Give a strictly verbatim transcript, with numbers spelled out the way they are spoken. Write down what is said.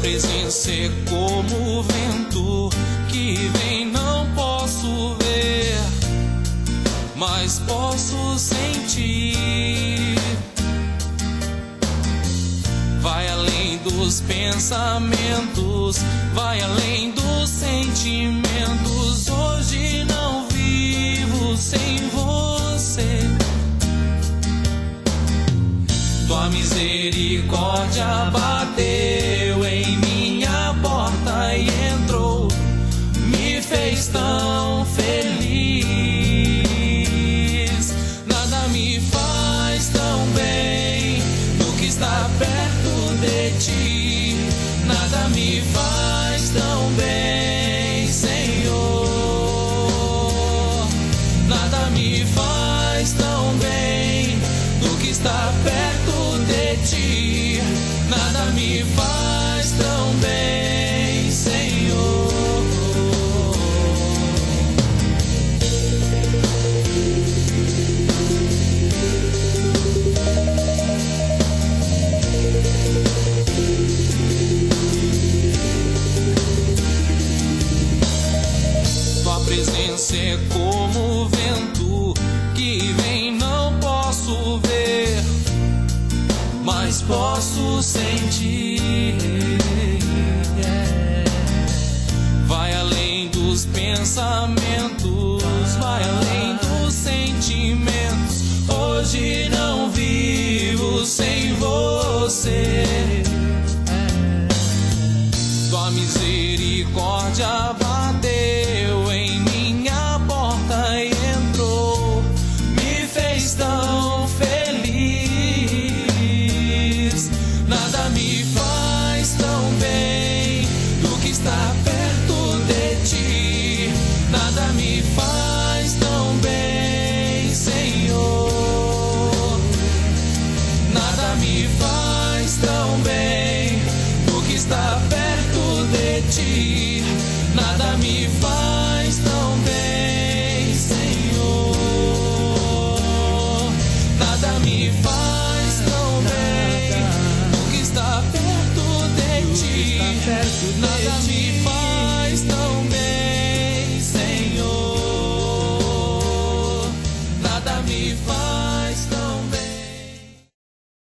presença é como o vento que vem, não posso ver, mas posso sentir. Vai além dos pensamentos, vai além dos sentimentos. Hoje não vivo sem você. Tua misericórdia bateu em minha porta e entrou, me fez tão feliz. Nada me faz tão bem do que estar perto de ti. Nada me faz tão bem, Senhor. Nada me faz tão bem do que estar perto de ti. Nada me faz tão bem, Senhor. Tua presença é como o vento que vem, não posso ver, mas posso sentir. Vai além dos pensamentos, vai além dos sentimentos. Hoje não vivo sem você. Tua misericórdia bateu em minha porta e entrou, me fez tão feliz. Nada me faz tão bem do que estar perto de ti. Nada me faz tão bem, Senhor. Nada me faz tão bem do que estar perto de ti. Nada me faz tão bem, Senhor. Nada me faz tão bem do que estar perto de ti. Nada me